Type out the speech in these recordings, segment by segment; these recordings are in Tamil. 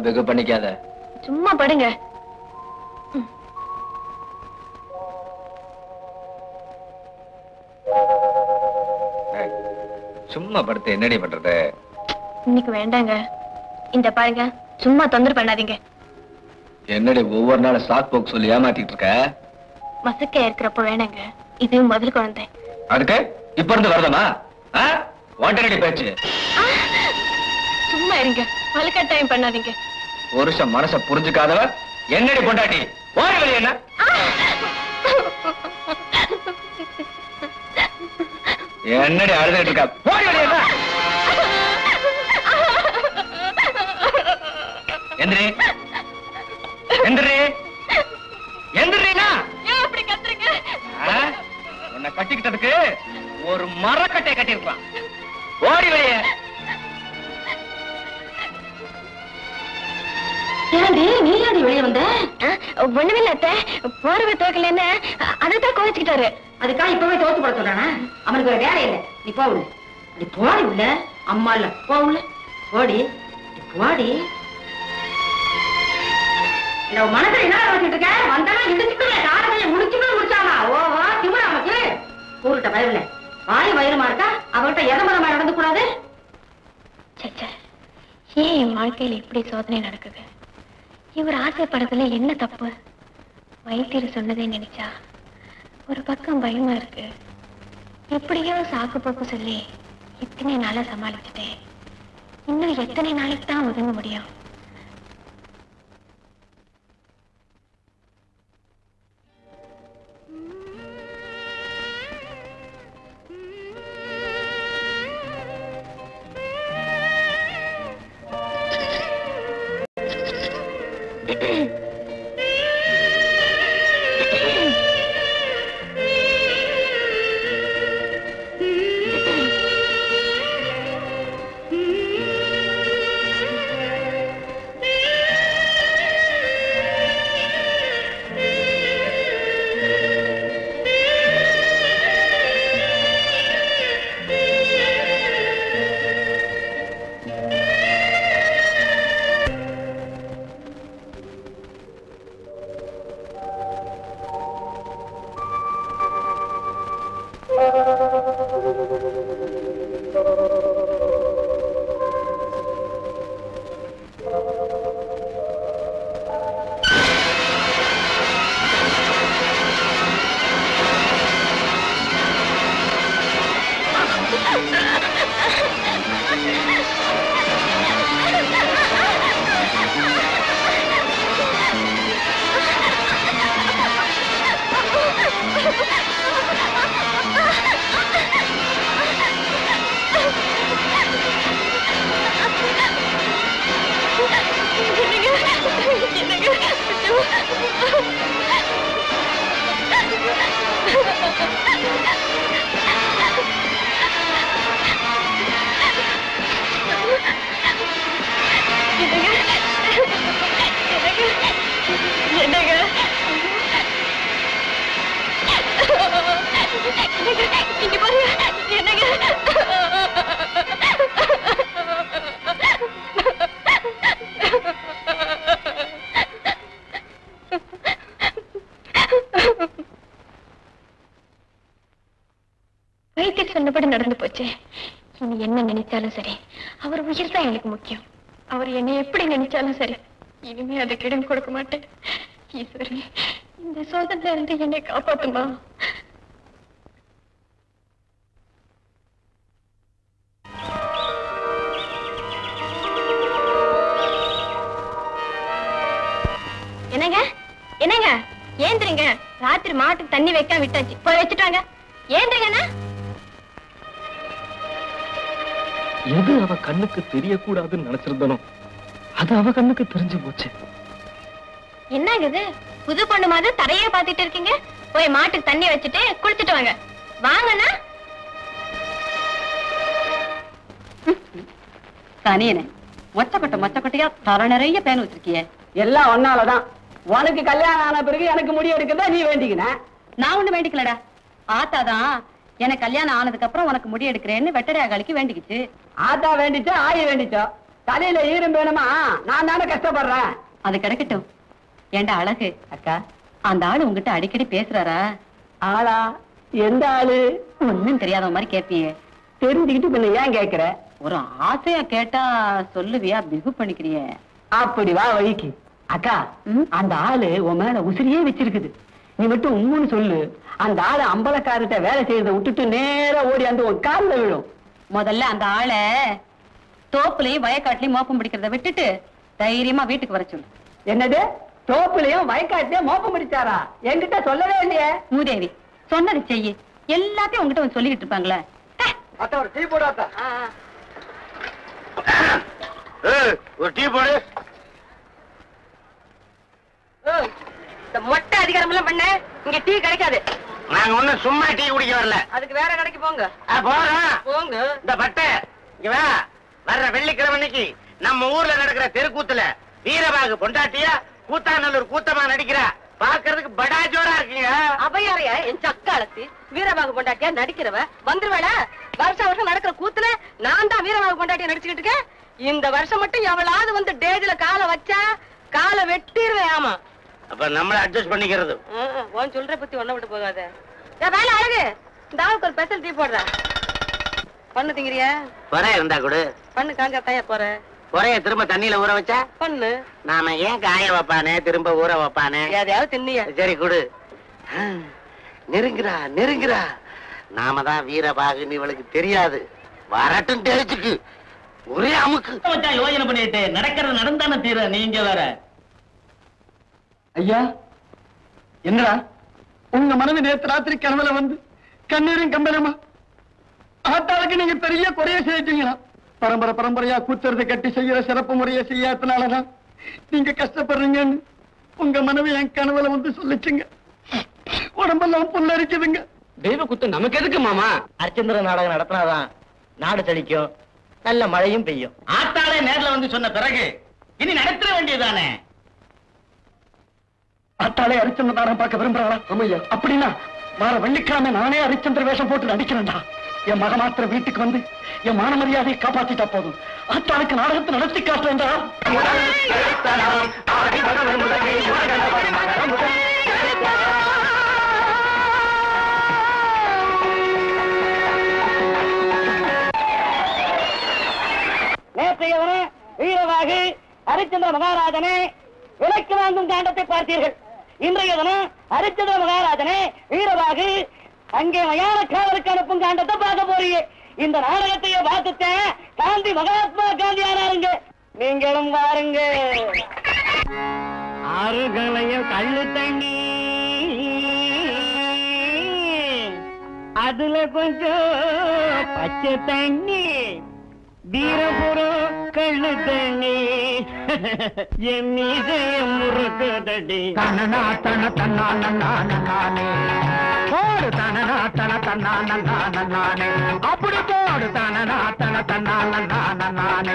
வெகு பண்ணிக்காத. சும்மா படுங்க. சும்மா படுத்து என்னடி பண்றது? இன்னைக்கு வேண்டாங்க. இந்த பாருங்க, சும்மா தொந்தரவு பண்ணாதீங்க. என்னடி ஒவ்வொரு நாள் சாக் போக்கு சொல்லி ஏமாத்திட்டு இருக்க? மசக்க இருக்கிறப்ப வேணாங்க. இது முதல் குழந்தை. அதுக்கு இப்ப இருந்து வருதமா? வாண்டடி பேச்சு. சும்மா இருங்க, வலுக்கட்டாயம் பண்ணாதீங்க. புருஷன் மனச புரிஞ்சுக்காதவ என்னடி பொண்டாட்டி? ஓடி வெளிய. என்ன என்னடி அழுதுட்டு இருக்கா? ஓடி வெளிய. எந்திரி எந்திரி எந்திரினா அப்படி கத்துறீங்க? உன்னை கட்டிக்கிட்டதுக்கு ஒரு மரக்கட்டை கட்டிருக்கலாம். ஓடி வெளிய. ஏண்டி நீ ஏடி வெளியே வந்த? ஒண்ணுமில்ல அத்தை, போர்வை துவைக்கலன்னு அதைத்தான் கோவிச்சுக்கிட்டாரு. அதுக்கா இப்பவே தோத்து போட சொல்றானா? அவனுக்கு ஒரு வேலை இல்லை. நீ போ உள்ள. நீ போடி உள்ள. அம்மா இல்ல, போ உள்ள. போடி போடி. இந்த மனசுல என்ன வச்சுட்டு இருக்க? வந்தாலும் இடிச்சுட்டு காலையை முடிச்சுட்டு முடிச்சானா? ஓஹோ திமுறா நமக்கு. கூறுட்ட பயவில்லை. வாய் வயிறுமா இருக்கா? அவர்கிட்ட எதமரமா நடந்து கூடாது. சச்சா, ஏன் என் வாழ்க்கையில இப்படி சோதனை நடக்குது? இவர் ஆசைப்படத்துல என்ன தப்பு? வைத்தியர் சொன்னதே நினைச்சா ஒரு பக்கம் பயமா இருக்கு. எப்படியோ சாக்கு போக்கு சொல்லி இத்தனை நாளா சமாளிச்சுட்டேன். இன்னும் எத்தனை நாளைக்கு தான் ஒதுங்க முடியும்? சொன்னபடி நடந்து போச்சு. இனி என்ன நினைச்சாலும் சரி, அவர் உயிர் தான் எனக்கு முக்கியம். அவர் என்னை எப்படி நினைச்சாலும் சரி, இனிமே அதுக்கு இடம் கொடுக்க மாட்டேன். ஈஸ்வரி, இந்த சோதனையில இருந்து என்னை காப்பாத்துமா? என்னங்க என்னங்க, ஏந்திருங்க. ராத்திரி மாட்டுக்கு தண்ணி வைக்க விட்டாச்சு, போய் வச்சுட்டு வாங்க. ஏந்திருங்கண்ணா. எது அவ கண்ணுக்கு தெரியக்கூடாதுன்னு நினைச்சிருந்தனோ அது அவ கண்ணுக்கு தெரிஞ்சு போச்சு. என்னங்க இது, புது பொண்ணு மாதிரி தரையே பாத்துட்டு இருக்கீங்க? போய் மாட்டுக்கு தண்ணி வச்சுட்டு குளிச்சுட்டு வாங்க. வாங்கண்ணா. தனியனே, மொச்சக்கொட்டையா தர நிறைய பேன் வச்சிருக்கிய. எல்லாம் ஒன்னாலதான். உனக்கு கல்யாணம் ஆன பிறகு எனக்கு முடி எடுக்கிறதா நீ வேண்டிக்கின. நான் ஒண்ணு வேண்டிக்கலடா. ஆத்தாதான் எனக்கு கல்யாணம் ஆனதுக்கு அப்புறம் உனக்கு முடி எடுக்கிறேன்னு வெட்டரையாகாலிக்கு வேண்டிக்கிச்சு. ஆத்தா வேண்டிச்சோ ஆய வேண்டிச்சோ, தலையில ஈரம் வேணுமா? நான் தானே கஷ்டப்படுறேன். அது கிடைக்கட்டும். ஏண்டா அழகு அக்கா, அந்த ஆளு உங்ககிட்ட அடிக்கடி பேசுறாரா? ஆளா? எந்த ஆளு? ஒன்னும் தெரியாத மாதிரி கேட்பியே. தெரிஞ்சுக்கிட்டு பின்ன ஏன் கேக்குற? ஒரு ஆசையா கேட்டா சொல்லுவியா? பிகு பண்ணிக்கிறிய. அப்படி வா வழிக்கு. அக்கா, அந்த ஆளு உன் மேல உசிரியே வச்சிருக்குது. நீ மட்டும் உம்முன்னு சொல்லு. அந்த ஆளு அம்பலக்காரர்கிட்ட வேலை செய்யறத விட்டுட்டு நேரா ஓடி அந்த உன் காலில் விழும். முதல்ல அந்த ஆளை தோப்புலையும் வயக்காட்டுலயும் மோப்பம் பிடிக்கிறத விட்டுட்டு தைரியமா வீட்டுக்கு வர சொல்லு. என்னது? தோப்புலையும் வயக்காட்டுலயும் மோப்பம் பிடிச்சாரா? என்கிட்ட சொல்லவே இல்லையே. மூதேவி, சொன்னது செய்யி. எல்லாத்தையும் உங்ககிட்ட வந்து சொல்லிக்கிட்டு இருப்பாங்களே. ஒரு டீ போடாத. ஒரு டீ போடு. மொட்டை அதிகாரம் எல்லாம் பண்ண இங்க டீ கிடைக்காது. நாங்க ஒண்ணு சும்மா டீ குடிக்க வரல. அதுக்கு வேற கடைக்கு போங்க. போறோம் போங்க. இந்த பட்டை இங்க வா. வர்ற வெள்ளிக்கிழமைக்கு நம்ம ஊர்ல நடக்கிற தெருக்கூத்துல வீரபாகு பொண்டாட்டியா கூத்தாநல்லூர் கூத்தமா நடிக்கிறா. பாக்குறதுக்கு படா ஜோரா இருக்கீங்க. அபயாரைய என் சக்காலத்து வீரபாகு பொண்டாட்டியா நடிக்கிறவ வந்துருவேல. வருஷம் வருஷம் நடக்கிற கூத்துல நான் தான் வீரபாகு பொண்டாட்டியா நடிச்சுக்கிட்டு இருக்கேன். இந்த வருஷம் மட்டும் எவளாவது வந்து டேஜ்ல காலை வச்சா காலை வெட்டிடுவேன். ஆமா, அப்ப நம்மள அட்ஜஸ்ட் பண்ணிக்கிறது. உன் சொல்ற பத்தி ஒன்ன விட்டு போகாத. வேலை அழகு, இந்த ஆளுக்கு ஒரு ஸ்பெஷல் டீ போடுற. பண்ணு திங்கிறியா? குறை இருந்தா கூட பண்ணு காஞ்சா தாயா போற. குறைய திரும்ப தண்ணியில ஊற வச்சா பண்ணு. நாம ஏன் காய வைப்பானே திரும்ப ஊற வைப்பானே. எதையாவது தின்னியா? சரி கொடு. நெருங்குறா நெருங்குறா. நாம தான் வீரபாகுன்னு இவளுக்கு தெரியாது. வரட்டும் தெரிச்சுக்கு. ஒரே அமுக்கு. யோசனை பண்ணிட்டு நடக்கிறது நடந்தானே தீர. நீங்க வேற ஐயா, என்னடா உங்க மனைவி நேற்று ராத்திரி கனவுல வந்து கண்ணீரும் கம்பளமா ஆத்தாளுக்கு நீங்க பெரிய குறைய செய்யிட்டீங்களா? பரம்பரை பரம்பரையா கூத்துறது கட்டி செய்யற சிறப்பு முறையை செய்யாதனாலதான் நீங்க கஷ்டப்படுறீங்கன்னு உங்க மனைவி என் கனவுல வந்து சொல்லிச்சுங்க. உடம்பெல்லாம் புல்லரிக்குதுங்க. தெய்வ குத்து நமக்கு எதுக்கு மாமா? அர்ச்சந்திர நாடகம் நடத்தினாதான் நாடு செழிக்கும், நல்ல மழையும் பெய்யும். ஆத்தாளே நேர்ல வந்து சொன்ன பிறகு இனி நடத்த வேண்டியதானே. ஆத்தாளே ஹரிச்சந்திர நாடகம் பார்க்க விரும்புறாளா? ஆமையா. அப்படின்னா வார வெள்ளிக்கிழமை நானே ஹரிச்சந்திர வேஷம் போட்டு நடிக்கிறேன்டா. என் மக மாத்திர வீட்டுக்கு வந்து என் மான மரியாதையை காப்பாத்திட்டா போதும். ஆத்தாளுக்கு நாடகத்தை நடத்தி காட்டுறேன்டா. நேற்றையவனே வீரவாகு ஹரிச்சந்திர மகாராஜனே விலைக்கு வாங்கும் காண்டத்தை பார்த்தீர்கள். இன்றைய தினம் ஹரிச்சந்திர மகாராஜனே வீரவாகு அங்கே மயான காவலுக்கு அனுப்பும் காண்டத்தை பார்க்க போறீங்க. இந்த நாடகத்தையே பார்த்துட்டேன். காந்தி மகாத்மா காந்தி ஆனாருங்க. நீங்களும் பாருங்க. ஆறுகளையும் கள்ளு தண்ணி அதுல கொஞ்சம் பச்சை தண்ணி வீரபுரம் கள்ளு தண்ணி என் மீசையம் முறுக்குதடி. தனனா தன தன்னானே போடு தனனா தன தன்னானே அப்படி போடு தனனா தன தன்னானே.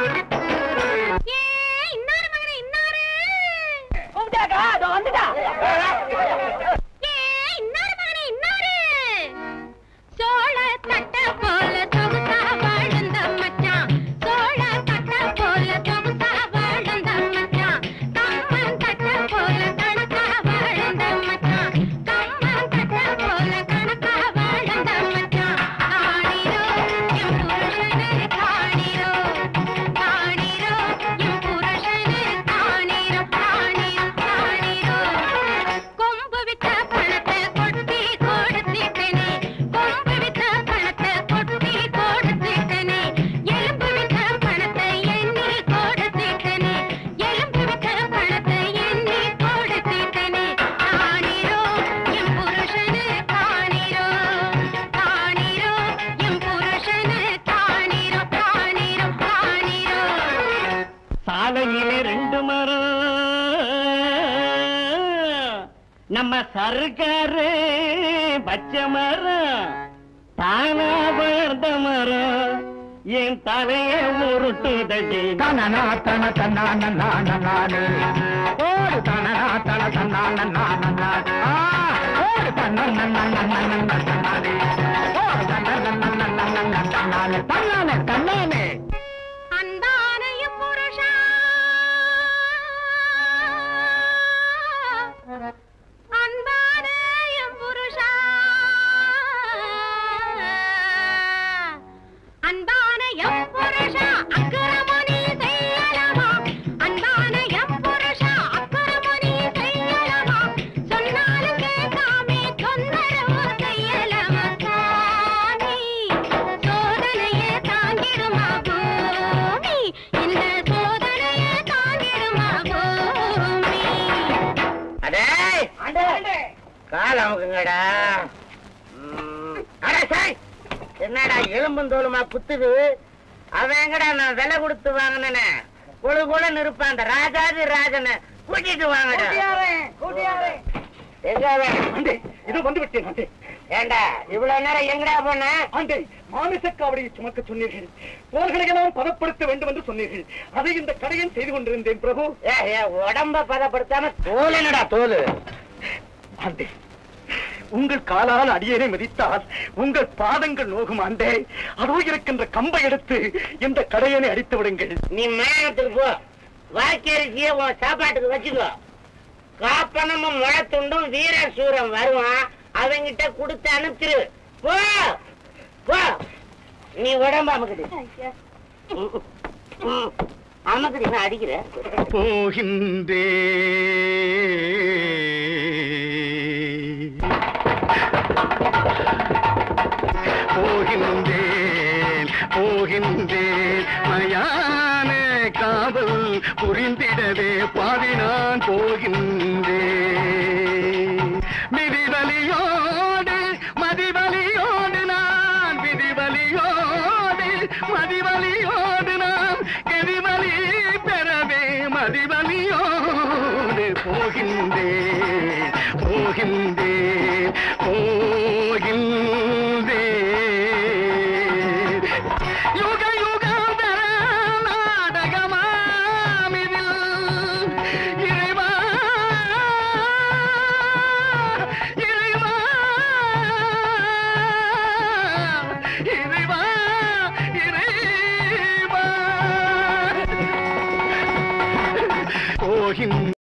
சோழ தட்ட போல தொகுத்தா வாழ்ந்த மச்சான், சோழ தட்ட போல தொகுத்தா வாழ்ந்த மச்சான், கம்மன் தட்ட போல கணக்கா வாழ்ந்த மச்சான், கம்மன் தட்ட போல கணக்கா வாழ்ந்த மச்சான். காணிரோ என் புருஷனே காணிரோ, காணிரோ என் புருஷனே காணிரோ, காணிரோ காணிரோ. கொம்பு விட்ட பணத்தை கொட்டி கொடுத்திட்டனே, கொம்பு விட்ட பணத்தை கொட்டி கொடுத்திட்டனே, எலும்பு விட்ட பணத்தை எண்ணி கொடுத்திட்டனே, எலும்பு விட்ட பணத்தை எண்ணி கொடுத்திட்டனே. காணிரோ என் புருஷனே காணிரோ, காணிரோ என் புருஷனே காணிரோ, காணிரோ காணிரோ. சாலையிலே ரெண்டு மரம் நம்ம சர்க்காரு பச்சை மரம் தானா வளர்ந்த மரம் என் தலைய உருட்டுதடி. தனனா தன தன்னானே ஓடு தனனா தன தன்னானே ஓடு தன்னானே ஓடு தன்னானே தன்னானே அன்பான கால் அமுக்குங்கடா. என்னடா எலும்பும் தோலுமா குத்துது? அவன் எங்கடா நான் விலை கொடுத்து வாங்கினே கொழு கொழுன்னு இருப்பான் அந்த ராஜாதி ராஜனை கூட்டிட்டு வாங்கடா. இது வந்து விட்டேன். ஏண்டா இவ்வளவு நேரம் எங்கடா போன? மாமிசக்காவடியை சுமக்க சொன்னீர்கள், தோள்களையெல்லாம் பதப்படுத்த வேண்டும் என்று சொன்னீர்கள். அதை இந்த கடையில் செய்து கொண்டிருந்தேன் பிரபு. உடம்ப பதப்படுத்தாம தோல் என்னடா தோல்? ஆண்டே, உங்கள் காலால் அடியேனை மிதித்தால் உங்கள் பாதங்கள் நோகும். ஆண்டே, அதோ இருக்கின்ற கம்பை எடுத்து இந்த கடையனை அடித்து விடுங்கள். நீ மயானத்துக்கு போ, வாக்கரிசிய உன் சாப்பாட்டுக்கு வச்சுக்கோ. காப்பனமும் முளத்துண்டும் வீர சூரம் வருவான், அவங்கிட்ட கொடுத்து அனுப்பிச்சிரு. போ போ, நீ உடம்பு அமுக்குது அமுக்குது, நான் அடிக்கிற போகின்றே போகின்றேன் போகின்றேன் மயான காவல் புரிந்திடவே பாதி நான் போகின்றேன். மிதிவலியோடு மதிவலியோடு நான், விதிவலியோடு மதிவலியோடு நான், கெதிவலி பெறவே மதிவலியோடு போகின்றேன் போகின்றேன்.